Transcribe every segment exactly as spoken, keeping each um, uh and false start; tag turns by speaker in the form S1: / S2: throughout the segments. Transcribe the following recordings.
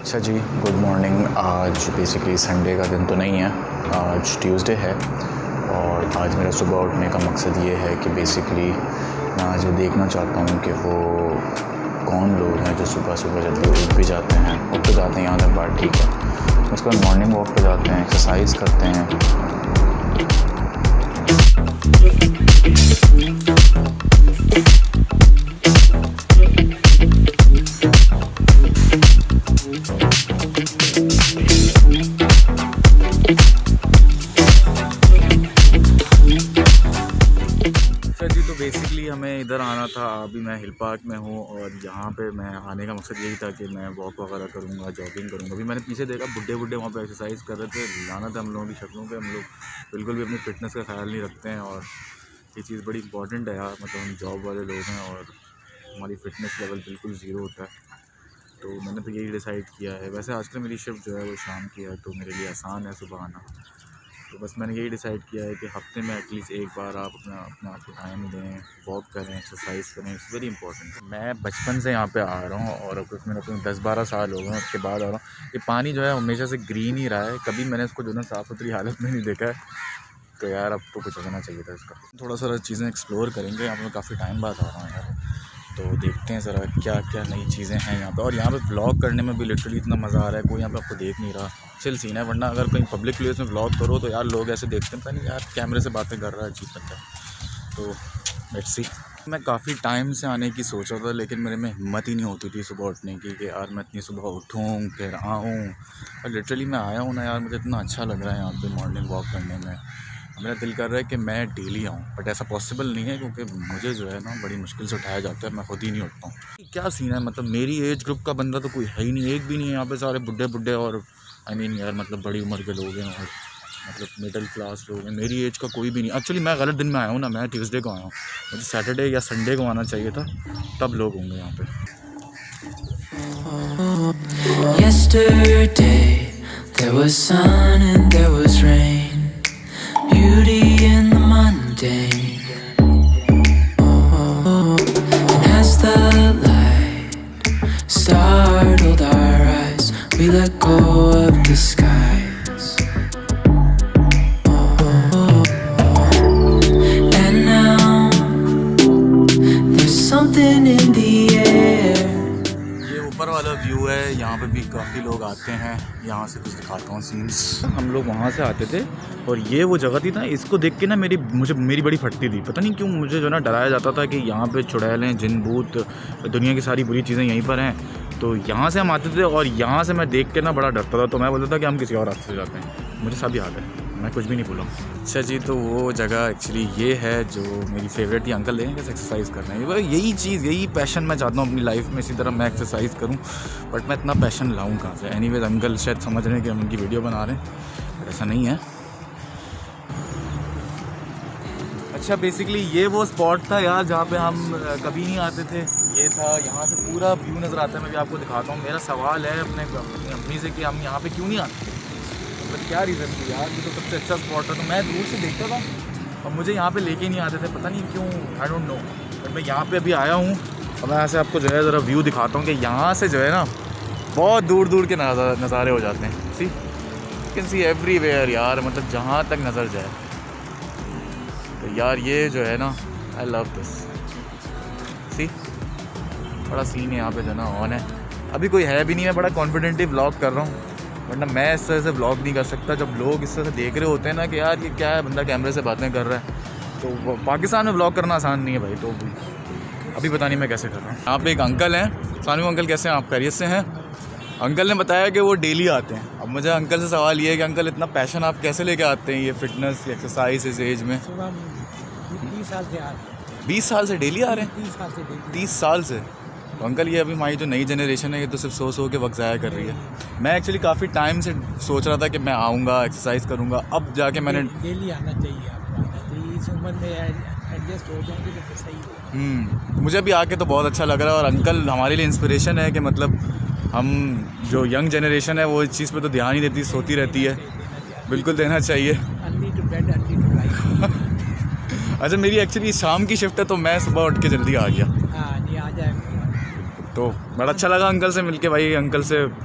S1: अच्छा जी, good morning. आज बेसिकली संडे का दिन तो नहीं है, आज ट्यूसडे है और आज मेरा सुबह उठने का मकसद ये है कि बेसिकली मैं आज देखना चाहता हूँ कि वो कौन लोग हैं जो सुबह सुबह जल्दी उठ भी जाते हैं। उठ तो जाते हैं, यहाँ तक बात ठीक है। उसके बाद मॉर्निंग वॉक पे जाते हैं, एक्सरसाइज करते हैं। जी तो बेसिकली हमें इधर आना था। अभी मैं हिल पार्क में हूँ और यहाँ पे मैं आने का मकसद यही था कि मैं वॉक वगैरह करूँगा, जॉगिंग करूँगा। अभी मैंने पीछे देखा बुड्ढे बुड्ढे वहाँ पे एक्सरसाइज कर रहे थे। लाना था हम लोगों की शक्लों पे, हम लोग बिल्कुल भी अपनी फ़िटनेस का ख्याल नहीं रखते हैं और ये चीज़ बड़ी इंपॉर्टेंट है यार। मतलब हम जॉब वाले लोग हैं और हमारी फ़िटनेस लेवल बिल्कुल ज़ीरो होता है। तो मैंने तो यही डिसाइड किया है। वैसे आजकल मेरी शिफ्ट जो है वो शाम की है, तो मेरे लिए आसान है सुबह आना। तो बस मैंने यही डिसाइड किया है कि हफ्ते में एटलीस्ट एक बार आप अपना अपने आप को टाइम दें, वॉक करें, एक्सरसाइज करें। It's very important. मैं बचपन से यहाँ पे आ रहा हूँ और कुछ मेरे को दस बारह साल हो गए, उसके बाद आ रहा हूँ। ये पानी जो है हमेशा से ग्रीन ही रहा है, कभी मैंने इसको जो है साफ़ सुथरी हालत में नहीं देखा है। तो यार अब तो कुछ होना चाहिए था इसका। थोड़ा सा चीज़ें एक्सप्लोर करेंगे। यहाँ पर काफ़ी टाइम बाद आ रहा हूँ यार, तो देखते हैं ज़रा क्या क्या नई चीज़ें हैं यहाँ पे। और यहाँ पे व्लॉग करने में भी लिटरली इतना मज़ा आ रहा है, कोई यहाँ पे आपको देख नहीं रहा। चिल सीन है, वरना अगर कहीं पब्लिक प्लेस में व्लॉग करो तो यार लोग ऐसे देखते हैं, नहीं यार कैमरे से बातें कर रहा है, अजीब लगता है। तो लेट्स सी। मैं काफ़ी टाइम से आने की सोच रहा था, लेकिन मेरे में हिम्मत ही नहीं होती थी सुबह उठने की कि यार मैं इतनी सुबह उठूँ फिर आऊँ। और लिटरली मैं आया हूँ ना यार, मुझे इतना अच्छा लग रहा है यहाँ पर मॉर्निंग वॉक करने में। मेरा दिल कर रहा है कि मैं डेली आऊँ, बट ऐसा पॉसिबल नहीं है क्योंकि मुझे जो है ना बड़ी मुश्किल से उठाया जाता है, मैं खुद ही नहीं उठता हूँ। क्या सीन है, मतलब मेरी एज ग्रुप का बंदा तो कोई है ही नहीं, एक भी नहीं है यहाँ पे। सारे बुढ़े बुढ़े और आई मीन यार मतलब बड़ी उम्र के लोग हैं और मतलब मिडिल क्लास लोग हैं। मेरी एज का कोई भी नहीं। एक्चुअली मैं गलत दिन में आया हूँ ना, मैं ट्यूसडे को आया हूँ। मुझे सैटरडे या संडे को आना चाहिए था, तब लोग होंगे यहाँ पे।
S2: Yesterday there was sun and there was rain, beauty in the mundane. Oh, and as the light startled our eyes, we let go of the skies. Oh, and now there's something in the air.
S1: ये ऊपर वाला view है, यहाँ पे भी काफ़ी लोग आते हैं। यहाँ से कुछ दिखाता हूँ सीन्स। हम लोग वहाँ से आते थे और ये वो जगह थी ना, इसको देख के ना मेरी मुझे मेरी बड़ी फटती थी। पता नहीं क्यों मुझे जो ना डराया जाता था कि यहाँ पे चुड़ैल हैं, जिन भूत, दुनिया की सारी बुरी चीज़ें यहीं पर हैं। तो यहाँ से हम आते थे और यहाँ से मैं देख के ना बड़ा डरता था। तो मैं बोलता था कि हम किसी और रास्ते से जाते हैं। मुझे सब याद है, मैं कुछ भी नहीं भूला। अच्छा जी, तो वो जगह एक्चुअली ये है जो मेरी फेवरेट थी। अंकल देखें कैसे एक्सरसाइज कर रहे हैं। यही चीज़, यही पैशन मैं चाहता हूँ अपनी लाइफ में, इसी तरह मैं एक्सरसाइज करूँ। बट मैं इतना पैशन लाऊँ कहाँ से। एनीवेज अंकल शायद समझ रहे हैं कि हम उनकी वीडियो बना रहे हैं, बट ऐसा नहीं है। अच्छा बेसिकली ये वो स्पॉट था यार जहाँ पे हम कभी नहीं आते थे। ये था, यहाँ से पूरा व्यू नज़र आता है। मैं भी आपको दिखाता हूँ। मेरा सवाल है अपने अपनी अम्मी से कि हम यहाँ पे क्यों नहीं आते, मतलब क्या रीज़न थी यार। ये तो सबसे अच्छा स्पॉट था, तो मैं दूर से देखता था और मुझे यहाँ पे लेके नहीं आते थे, पता नहीं क्यों, आई डोंट नो। बट मैं यहाँ पे अभी आया हूँ और मैं ऐसे आपको जो है ज़रा व्यू दिखाता हूँ कि यहाँ से जो है ना बहुत दूर दूर के नज़ारे हो जाते हैं। See you can see everywhere यार, मतलब जहाँ तक नज़र जाए। तो यार ये जो है ना, आई लव दिस। सी बड़ा सीन है यहाँ पे जो ना ऑन है। अभी कोई है भी नहीं, मैं बड़ा कॉन्फिडेंटली व्लॉग कर रहा हूँ, वरना मैं इस तरह से व्लॉग नहीं कर सकता। जब लोग इस तरह से देख रहे होते हैं ना कि यार ये क्या है, बंदा कैमरे से बातें कर रहा है। तो पाकिस्तान में व्लॉग करना आसान नहीं है भाई। तो अभी पता नहीं मैं कैसे कर रहा हूँ। यहाँ पे एक अंकल हैं। सानू अंकल कैसे हैं आप, खैरियत से हैं? अंकल ने बताया कि वो डेली आते हैं। अब मुझे अंकल से सवाल ये है कि अंकल इतना पैशन आप कैसे लेके आते हैं ये फिटनेस एक्सरसाइज इस एज में?
S3: बीस साल से आ रहे हैं।
S1: बीस साल से डेली आ रहे हैं?
S3: तीस साल से डेली।
S1: तीस साल से? तो अंकल ये अभी हमारी जो नई जनरेशन है ये तो सिर्फ सो सो के वक्त ज़ाया कर रही है। मैं एक्चुअली काफ़ी टाइम से सोच रहा था कि मैं आऊँगा, एक्सरसाइज करूँगा। अब जाके मैंने
S3: डेली आना चाहिए आपको, आना चाहिए। इस उम्र में एडजस्ट हो जाएंगे तो सही है।
S1: हम्म मुझे भी आके तो बहुत अच्छा लग रहा है। और अंकल हमारे लिए इंस्पिरेशन है कि मतलब हम जो यंग जनरेशन है वो इस चीज़ पे तो ध्यान ही देती, सोती रहती है। बिल्कुल देना चाहिए।
S3: Early to bed early to rise.
S1: अच्छा मेरी एक्चुअली शाम की शिफ्ट है तो मैं सुबह उठ के जल्दी आ गया।
S3: हाँ जी आ जाएगा।
S1: तो बड़ा अच्छा लगा अंकल से मिलके भाई। अंकल से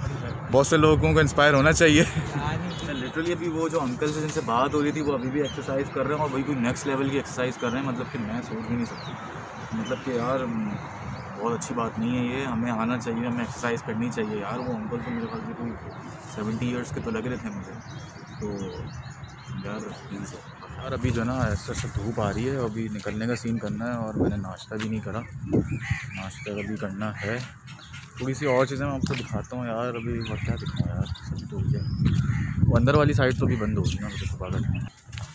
S1: बहुत से लोगों को इंस्पायर होना चाहिए।
S3: हाँ नहीं
S1: लिटरली अभी वो जो अंकल से जिनसे बात हो रही थी वो अभी भी एक्सरसाइज कर रहे हैं और वही कोई नेक्स्ट लेवल की एक्सरसाइज कर रहे हैं। मतलब कि मैं सोच भी नहीं सकती, मतलब कि यार बहुत अच्छी बात नहीं है ये, हमें आना चाहिए, हमें एक्सरसाइज करनी चाहिए यार। वो अंकल तो मेरे ख्याल से कोई सेवेंटी ईयर्स के तो लग रहे थे मुझे, तो यार प्लीज़ यार। अभी जो है ना ऐसा ऐसा धूप आ रही है, अभी निकलने का सीन करना है और मैंने नाश्ता भी नहीं करा, नाश्ता का भी करना है। थोड़ी सी और चीज़ें मैं आपको दिखाता हूँ यार। अभी और क्या दिखाऊँ यार, सब तो हो गया। वो अंदर वाली साइड तो भी बंद होगी ना, मुझे सुबह का टाइम।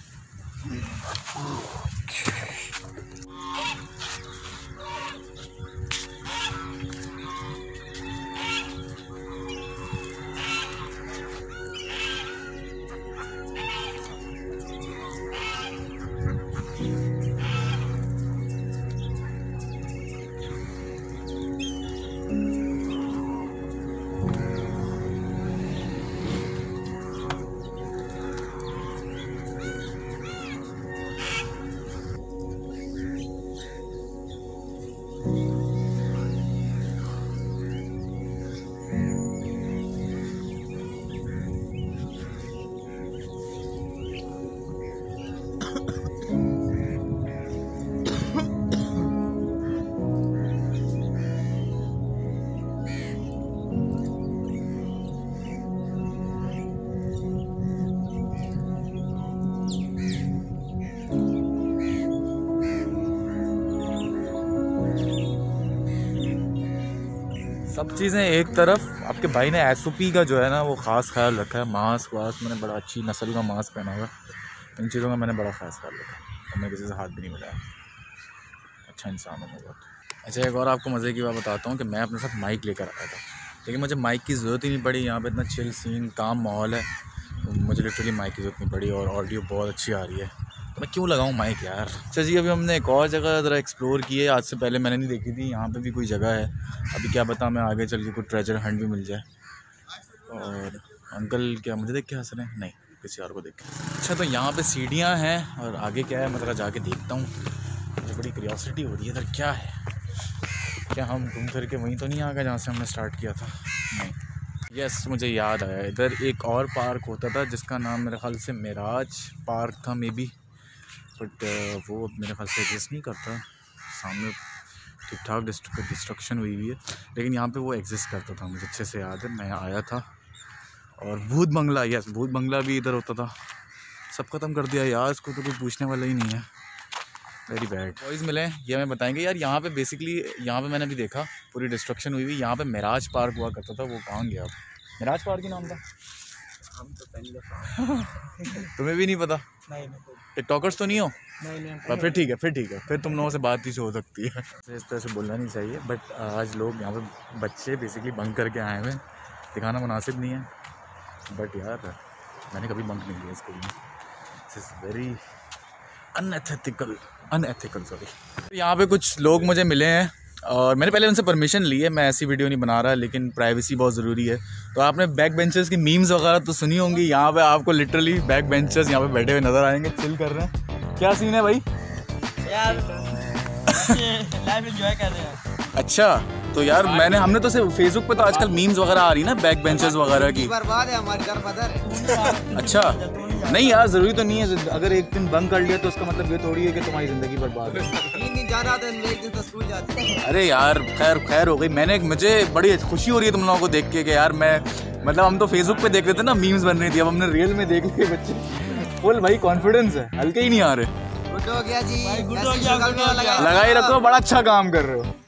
S1: सब चीज़ें एक तरफ, आपके भाई ने एस ओ पी का जो है ना वो ख़ास ख्याल रखा है। मास्क वास्क मैंने बड़ा अच्छी नस्ल का मास्क पहना हुआ, इन चीज़ों का मैंने बड़ा ख़ास ख्याल रखा और मैं किसी से हाथ भी नहीं मिलाया। अच्छा इंसान हूँ मैं बहुत। अच्छा एक और आपको मज़े की बात बताता हूँ कि मैं अपने साथ माइक लेकर आया था, लेकिन मुझे माइक की ज़रूरत ही नहीं पड़ी। यहाँ पर इतना चिल सीन काम माहौल है, मुझे लिटरली माइक की ज़रूरत नहीं पड़ी और ऑडियो बहुत अच्छी आ रही है, तो मैं क्यों लगाऊँ माइक यार। अच्छा जी अभी हमने एक और जगह ज़रा एक्सप्लोर की है, आज से पहले मैंने नहीं देखी थी। यहाँ पे भी कोई जगह है, अभी क्या पता मैं आगे चल के कोई ट्रेजर हंट भी मिल जाए। और अंकल क्या मुझे देख के हंस रहे हैं? नहीं, किसी और को देख के। अच्छा तो यहाँ पे सीढ़ियाँ हैं और आगे क्या है मैं ज़रा जाके देखता हूँ, मुझे बड़ी क्यूरियोसिटी हो रही है इधर क्या है। क्या हम घूम फिर के वहीं तो नहीं आ गए जहाँ से हमने स्टार्ट किया था? नहीं। यस yes, मुझे याद आया, इधर एक और पार्क होता था जिसका नाम मेरे ख्याल से मेराज पार्क था मे बी, बट वो मेरे ख्याल से एग्जिस्ट नहीं करता। सामने ठीक ठाक डिस्ट्रक्शन हुई हुई है, लेकिन यहाँ पे वो एग्जिस्ट करता था, मुझे अच्छे से याद है, मैं आया था। और भूत बंगला, यस भूत बंगला भी इधर होता था, सब ख़त्म कर दिया यार, इसको तो कोई पूछने वाला ही नहीं है। Very bad. बॉयज़ मिले ये हमें बताएंगे यार। यहाँ पे बेसिकली यहाँ पे मैंने भी देखा पूरी डिस्ट्रक्शन हुई हुई। यहाँ पे मेराज पार्क हुआ करता था, वो कहाँ गया अब? मेराज पार्क ही नाम था।
S3: हम तो पहले
S1: तुम्हें भी नहीं पता?
S3: नहीं
S1: टिकटॉकर्स तो नहीं हो?
S3: नहीं नहीं
S1: पर फिर ठीक है, फिर ठीक है, फिर तुम लोगों से बात ही हो सकती है। इस तरह से बोलना नहीं चाहिए, बट आज लोग यहाँ पे बच्चे बेसिकली बंक करके आए हुए हैं, दिखाना मुनासिब नहीं है, बट यार मैंने कभी बंक नहीं किया स्कूल में। This is very unethical unethical sorry. यहाँ पे कुछ लोग मुझे मिले हैं और मैंने पहले उनसे परमिशन ली है, मैं ऐसी वीडियो नहीं बना रहा, लेकिन प्राइवेसी बहुत ज़रूरी है। तो आपने बैक बेंचर्स की मीम्स वगैरह तो सुनी होंगी, यहाँ पे आपको लिटरली बैक बेंचर्स यहाँ पे बैठे हुए नज़र आएंगे, चिल कर रहे हैं। क्या सीन है भाई?
S3: यार लाइफ एंजॉय कर रहे हैं।
S1: अच्छा तो यार मैंने हमने तो सिर्फ फेसबुक पे तो आजकल मीम्स वगैरह आ रही है ना बैक बेंचर्स वगैरह की।
S3: बर्बाद है हमारी घर मदर है।
S1: अच्छा नहीं यार ज़रूरी तो नहीं है, अगर एक दिन बंक कर लिया तो उसका मतलब ये थोड़ी है कि तुम्हारी ज़िंदगी बर्बाद है।
S3: तीन दिन ज़्यादा तो एक दिन तो स्कूल जाते हैं।
S1: अरे यार खैर खैर हो गई। मैंने मुझे बड़ी खुशी हो रही है तुम लोगों को देख के कि यार मैं मतलब हम तो फेसबुक पे देख रहे थे ना मीम्स बन रही थी, अब हमने रियल में देख लिए बच्चे फुल भाई कॉन्फिडेंस है, हल्के ही नहीं आ रहे।
S3: गुड हो गया जी, गुड हो गया,
S1: लगा ही रखो, बड़ा अच्छा काम कर रहे हो।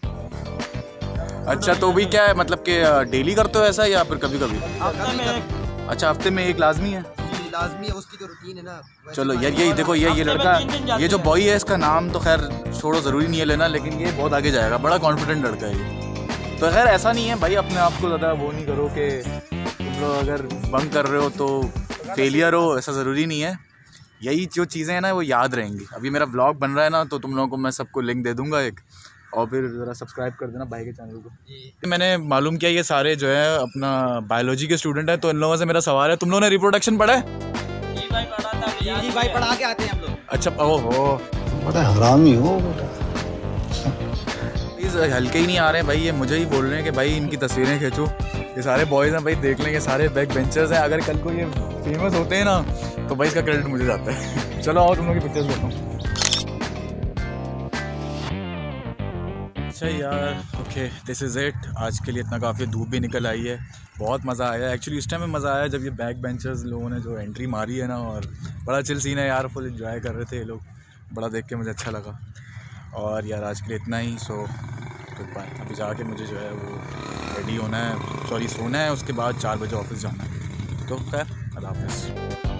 S1: अच्छा तो भी क्या है मतलब कि डेली करते हो ऐसा या फिर कभी कभी? अच्छा हफ्ते में एक लाजमी है?
S3: लाजमी है, उसकी तो रूटीन है ना।
S1: चलो यार ये देखो ये ये लड़का, ये जो बॉय है इसका नाम तो खैर छोड़ो, ज़रूरी नहीं है लेना, लेकिन ये बहुत आगे जाएगा, बड़ा कॉन्फिडेंट लड़का है ये। तो खैर ऐसा नहीं है भाई, अपने आप को ज़्यादा वो नहीं करो कि तुम लोग अगर बंक कर रहे हो तो फेलियर हो, ऐसा ज़रूरी नहीं है। यही जो चीज़ें हैं ना वो याद रहेंगी। अभी मेरा व्लॉग बन रहा है ना, तो तुम लोगों को मैं सबको लिंक दे दूँगा एक, और फिर ज़रा सब्सक्राइब कर देना भाई के चैनल को। मैंने मालूम किया ये सारे जो है अपना बायोलॉजी के स्टूडेंट हैं, तो इन लोगों से मेरा सवाल है, तुम लोगों ने रिप्रोडक्शन पढ़ा है?
S3: जी भाई पढ़ा था, जी भाई पढ़ा के आते हैं हम लोग।
S1: अच्छा ओहो
S4: बड़ा हरामी हो बेटा।
S1: प्लीज़ हल्के ही नहीं आ रहे हैं भाई, ये मुझे ही बोल रहे हैं कि भाई इनकी तस्वीरें खींचो। ये सारे बॉयज़ हैं भाई, देख लेंगे सारे बैक बेंचर्स हैं। अगर कल को ये फेमस होते हैं ना तो भाई इसका क्रेडिट मुझे जाता है। चलो आओ तुम लोग की पिक्चर्स देखो। अच्छा यार, ओके दिस इज़ इट, आज के लिए इतना काफ़ी। धूप भी निकल आई है, बहुत मज़ा आया एक्चुअली। इस टाइम में मज़ा आया जब ये बैक बेंचर्स लोगों ने जो एंट्री मारी है ना, और बड़ा चिल सीन है यार, फुल एंजॉय कर रहे थे ये लोग, बड़ा देख के मुझे अच्छा लगा। और यार आज के लिए इतना ही, सो गुड बाय। अभी जाके मुझे जो है वो रेडी होना है, सॉरी सोना है, उसके बाद चार बजे ऑफिस जाना है। तो खैर, अल्लाह हाफ़िज़।